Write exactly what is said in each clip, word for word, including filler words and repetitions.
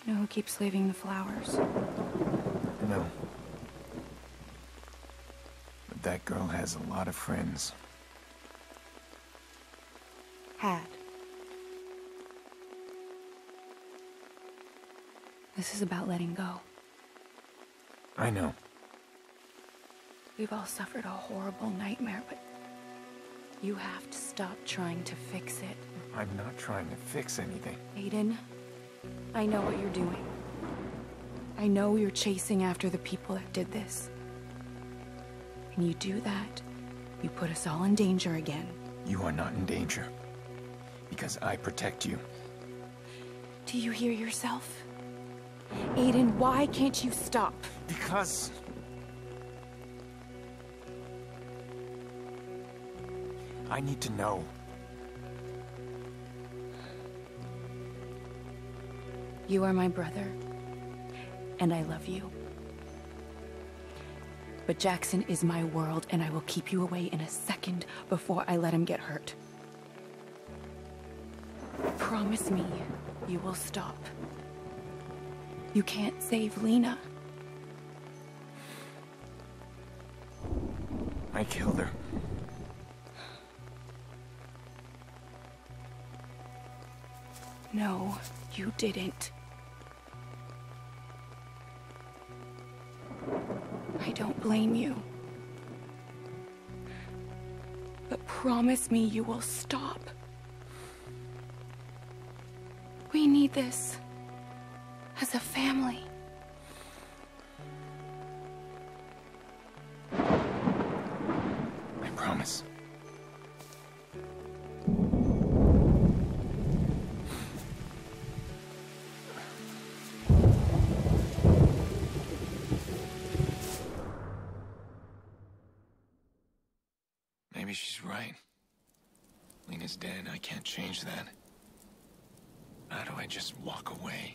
You know who keeps leaving the flowers? No. But that girl has a lot of friends. Had. This is about letting go. I know. We've all suffered a horrible nightmare, but you have to stop trying to fix it. I'm not trying to fix anything. Aiden, I know what you're doing. I know you're chasing after the people that did this. And you do that, you put us all in danger again. You are not in danger. Because I protect you. Do you hear yourself? Aiden, why can't you stop? Because... I need to know. You are my brother, and I love you. But Jackson is my world, and I will keep you away in a second before I let him get hurt. Promise me you will stop. You can't save Lena. I killed her. No, you didn't. I don't blame you. But promise me you will stop. We need this. As a family. I promise. Maybe she's right. Lena's dead. I can't change that. How do I just walk away?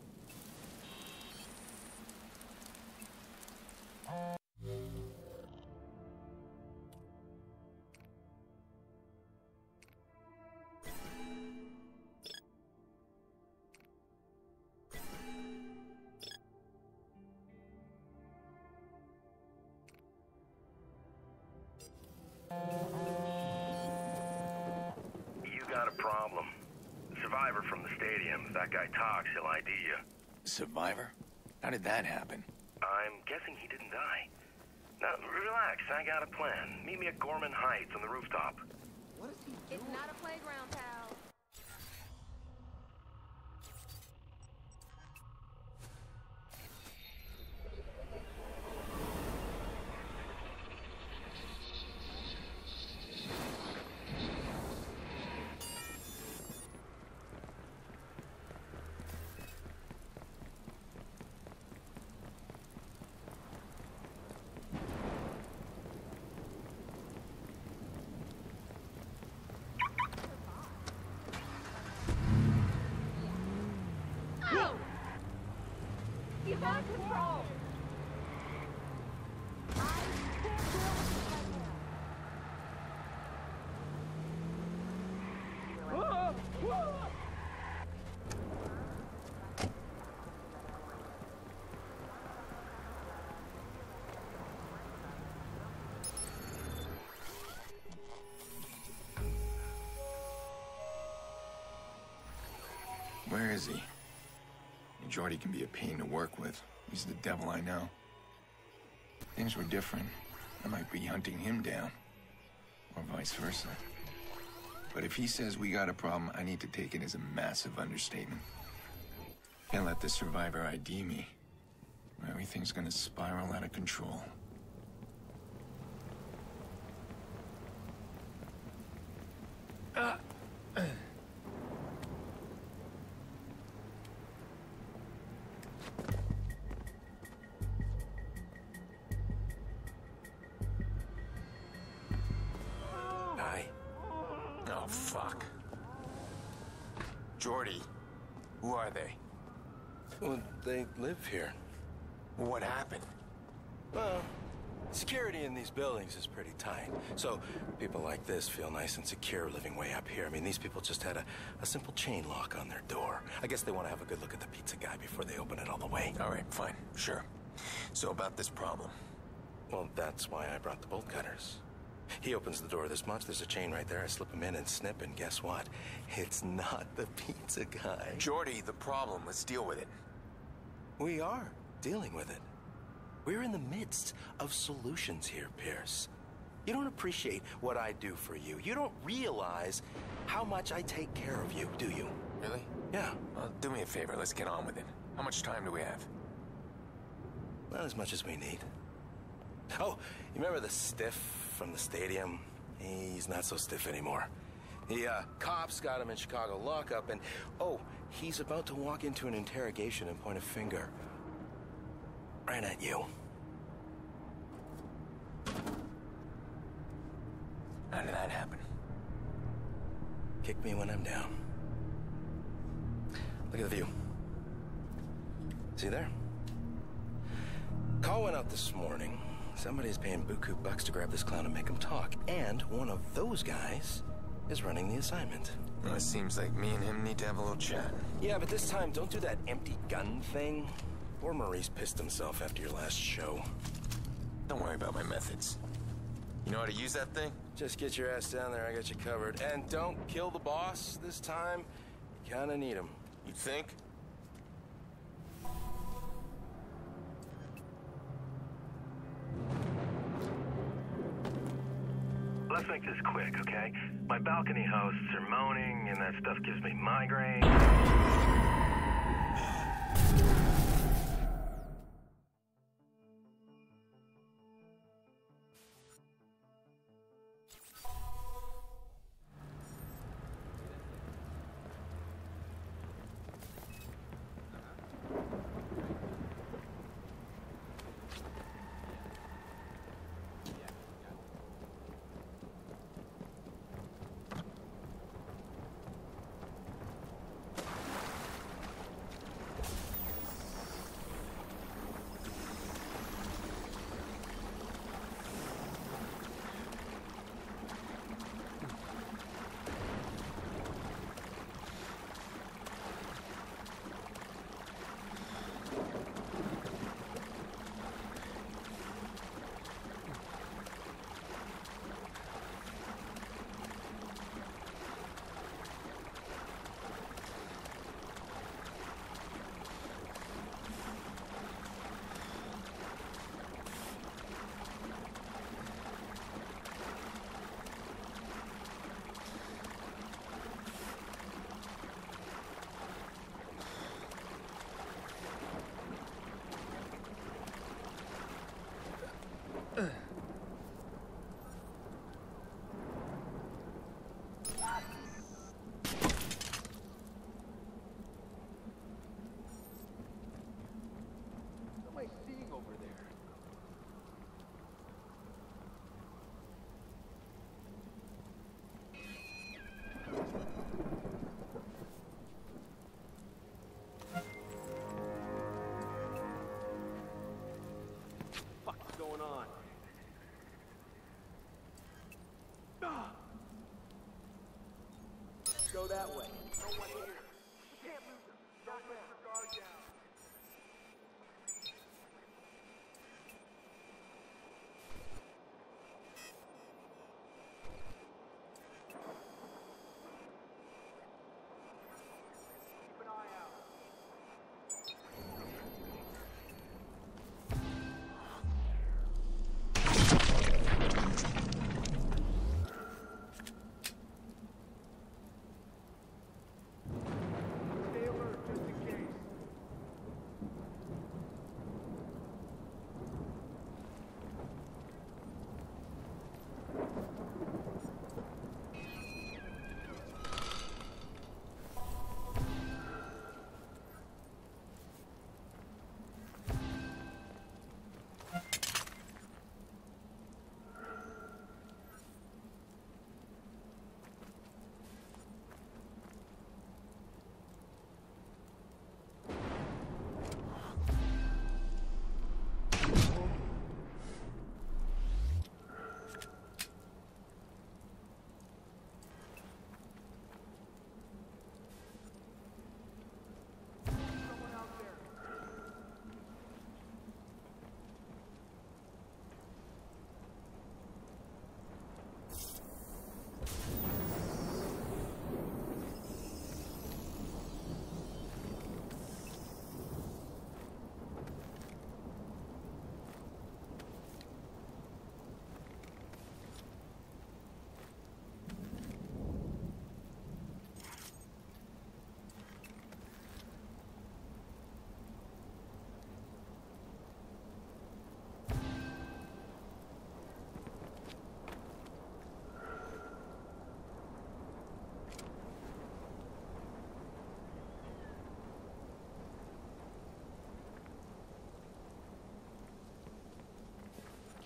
You got a problem. Survivor from the stadium. If that guy talks, he'll I D you. Survivor? How did that happen? I'm guessing he didn't die. Now, relax. I got a plan. Meet me at Gorman Heights on the rooftop. What is he doing? It's not a playground, pal. He's out of control. Where is he? Jordy can be a pain to work with. He's the devil I know. If things were different, I might be hunting him down. Or vice versa. But if he says we got a problem, I need to take it as a massive understatement. Can't let the survivor I D me. Or everything's gonna spiral out of control. Uh. Oh, fuck. Jordy, who are they? Well, they live here. What happened? Well, Security in these buildings is pretty tight, so people like this feel nice and secure living way up here. I mean, these people just had a, a simple chain lock on their door. I guess they want to have a good look at the pizza guy before they open it all the way. All right, fine, sure. So about this problem. Well, that's why I brought the bolt cutters. He opens the door this much, there's a chain right there, I slip him in and snip, and guess what? It's not the pizza guy. Jordy, the problem, let's deal with it. We are dealing with it. We're in the midst of solutions here, Pearce. You don't appreciate what I do for you. You don't realize how much I take care of you, do you? Really? Yeah. Well, do me a favor, let's get on with it. How much time do we have? Not as much as we need. Oh, you remember the stiff from the stadium? He's not so stiff anymore. The uh, cops got him in Chicago lockup, and oh, he's about to walk into an interrogation and point a finger right at you. How did that happen? Kick me when I'm down. Look at the view. See there? Call went out this morning. Somebody's paying buku bucks to grab this clown and make him talk. And one of those guys is running the assignment. Well, it seems like me and him need to have a little chat. Yeah, but this time, don't do that empty gun thing. Poor Maurice pissed himself after your last show. Don't worry about my methods. You know how to use that thing? Just get your ass down there, I got you covered. And don't kill the boss this time. You kinda need him. You think? Let's make this quick, okay? My balcony hosts are moaning, and that stuff gives me migraine. Go that way. No one here. We can't lose them. Don't let your guard down. Keep an eye out.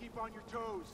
Keep on your toes.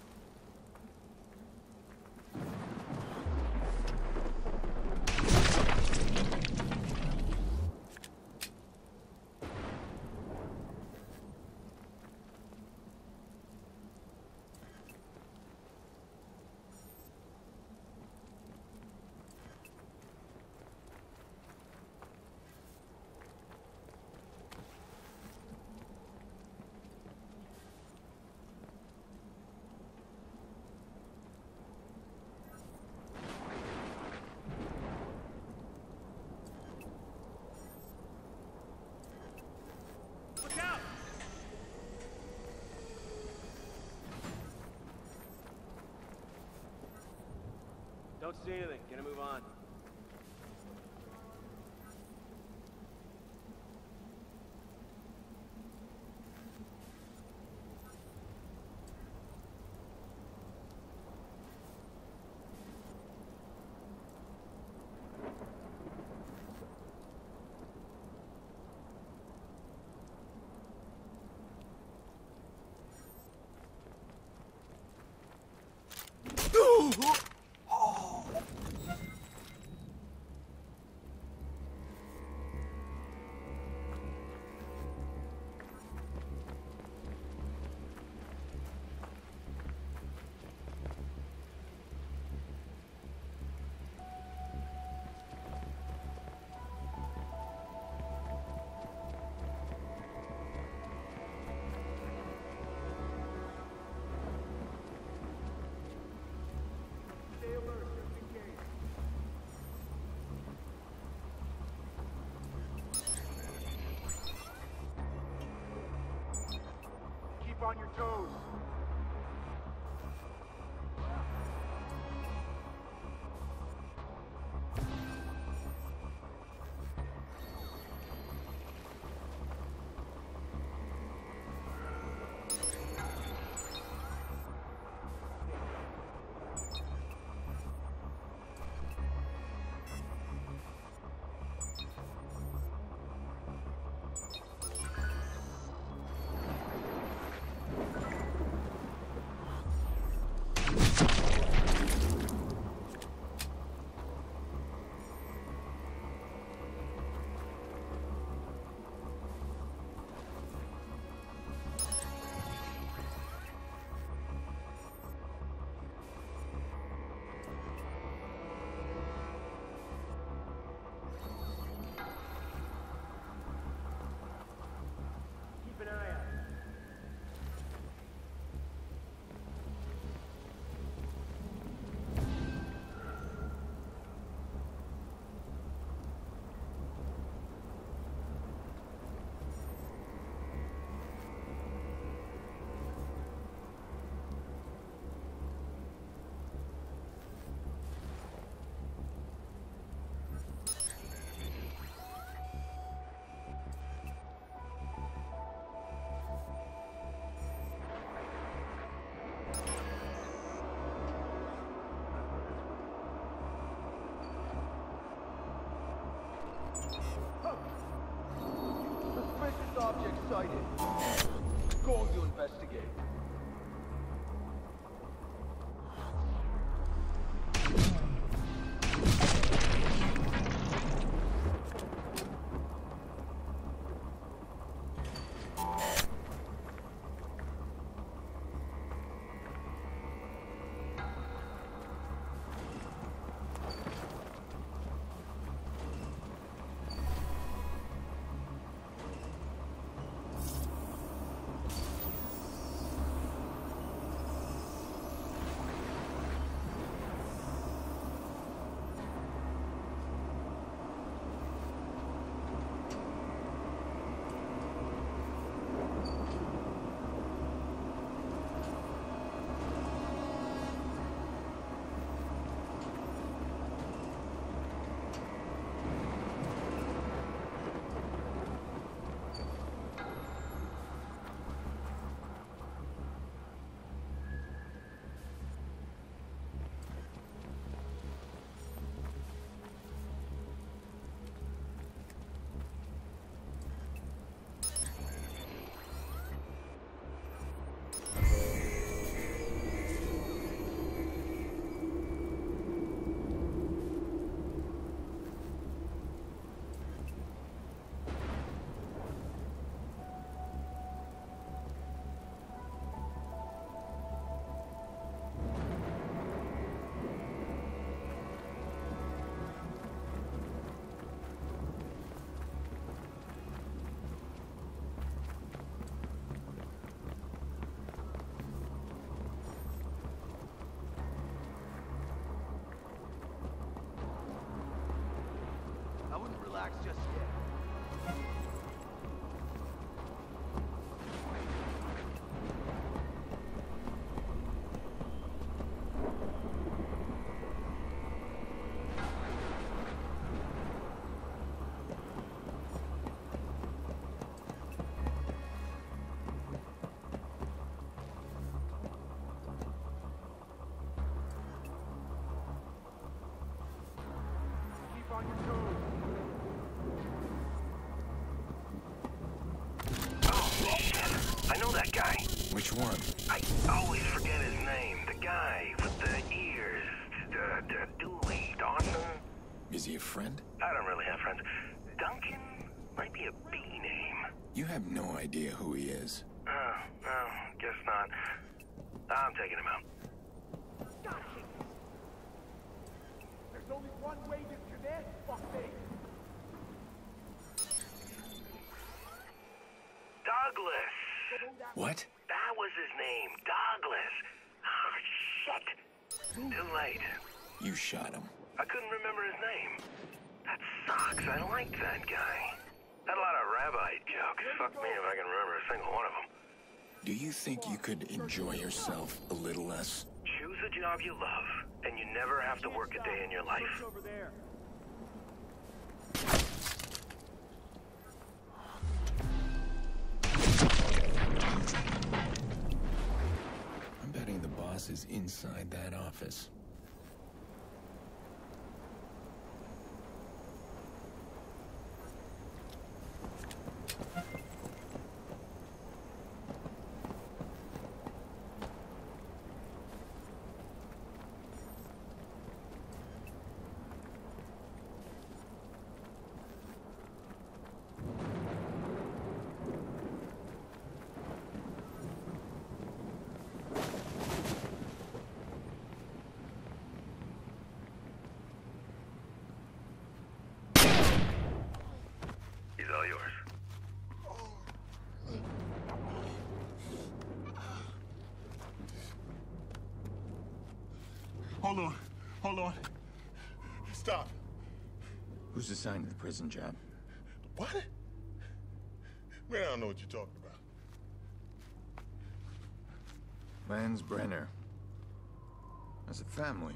Don't see anything. Gonna move on. Stay alert, just in case. Keep on your toes. Keep an eye out. Suspicious object sighted. Going to investigate. relax just yet. Keep on your toes. Oh, shit. I know that guy. Which one? I always forget his name. The guy with the ears. Uh, D- Dooley. Dawson? Is he a friend? I don't really have friends. Duncan? Might be a B name. You have no idea who he is. Oh, well, guess not. I'm taking him out. Got it. There's only one way to connect, fuckface. Douglas! What? That was his name. Douglas. Oh, shit. Too late. You shot him. I couldn't remember his name. That sucks. I liked that guy. Had a lot of rabbi jokes. Fuck me if I can remember a single one of them. Do you think you could enjoy yourself a little less? Choose a job you love, and you never have to work a day in your life. Over there. I'm betting the boss is inside that office. He's all yours. Hold on. Hold on. Stop. Who's assigned to the prison job? What? Man, I don't know what you're talking about. Lance Brenner. As a family.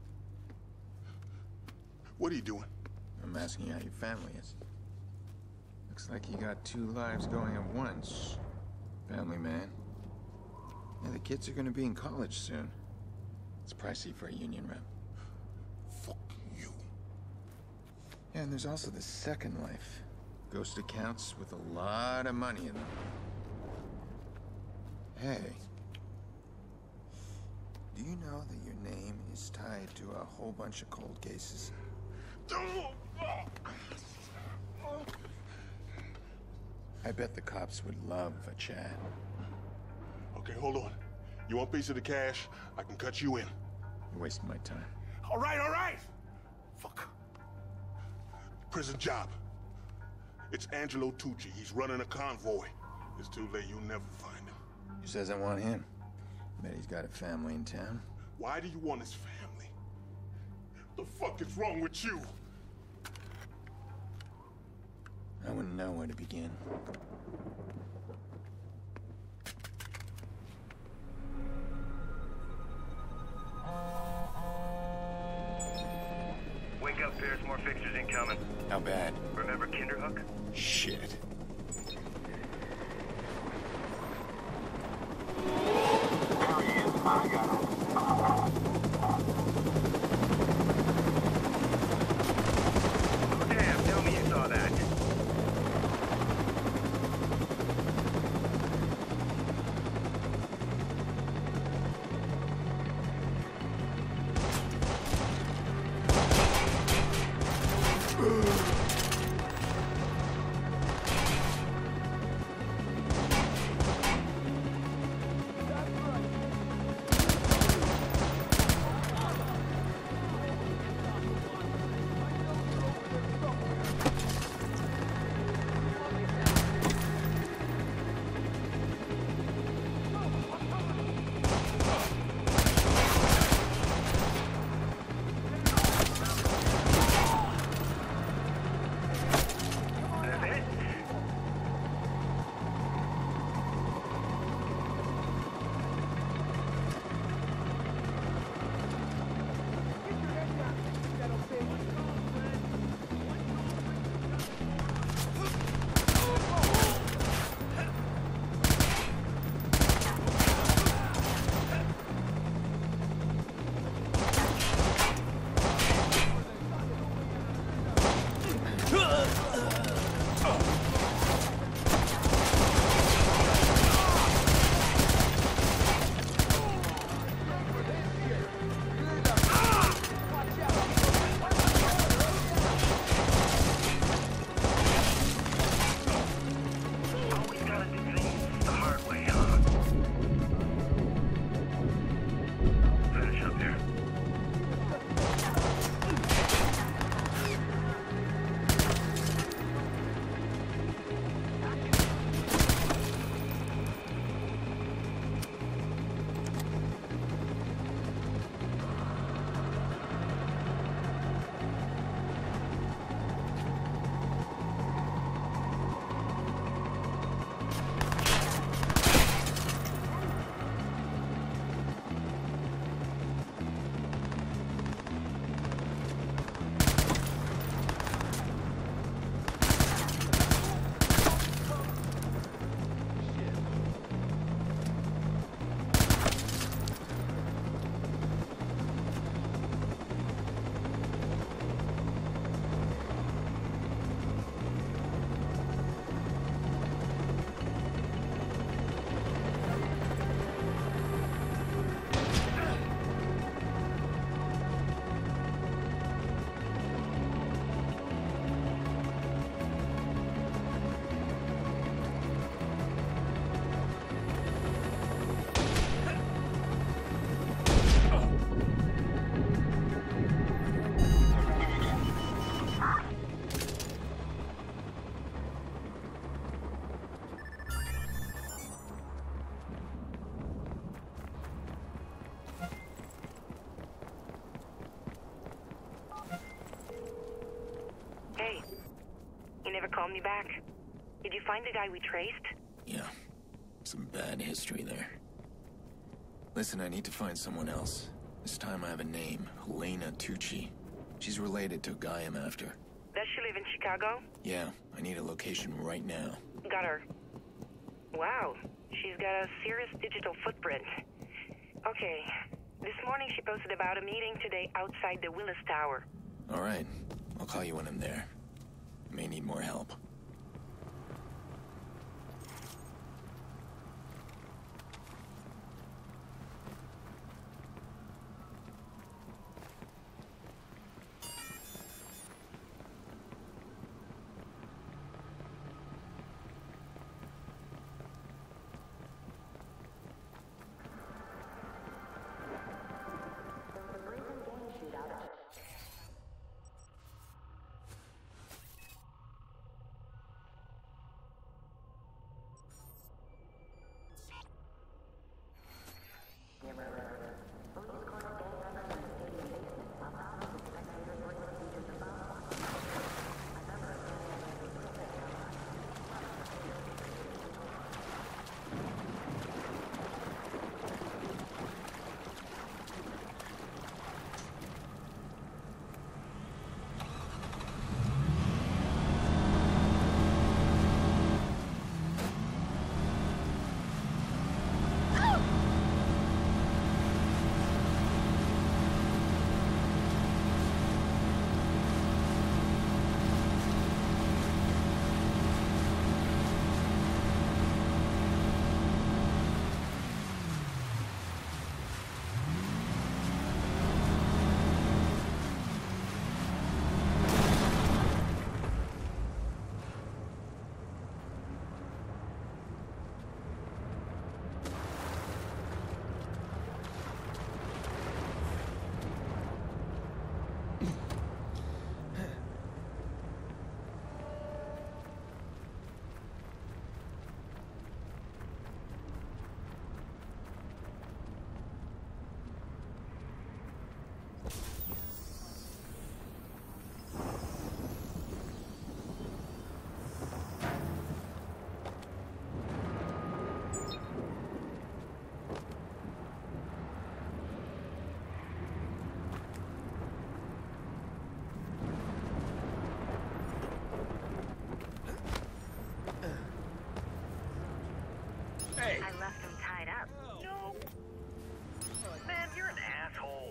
What are you doing? I'm asking you how your family is. Looks like you got two lives going at once. Family man. Yeah, the kids are gonna be in college soon. It's pricey for a union rep. Fuck you. Yeah, and there's also the second life. Ghost accounts with a lot of money in them. Hey. Do you know that your name is tied to a whole bunch of cold cases? I bet the cops would love a chat. Okay, hold on. You want a piece of the cash? I can cut you in. You're wasting my time. All right, all right. Fuck. Prison job. It's Angelo Tucci. He's running a convoy. It's too late. You'll never find him. Who says I want him? Bet he's got a family in town. Why do you want his family? The fuck is wrong with you? I wouldn't know where to begin. Wake up, Pearce. More fixtures incoming. How bad? Remember Kinderhook? Shit. Damn, tell me you saw that. called me back. Did you find the guy we traced? Yeah. Some bad history there. Listen, I need to find someone else. This time I have a name. Helena Tucci. She's related to a guy I'm after. Does she live in Chicago? Yeah, I need a location right now. Got her. Wow, she's got a serious digital footprint. Okay, this morning she posted about a meeting today outside the Willis Tower. All right, I'll call you when I'm there. May need more help. I left him tied up. No. Man, you're an asshole.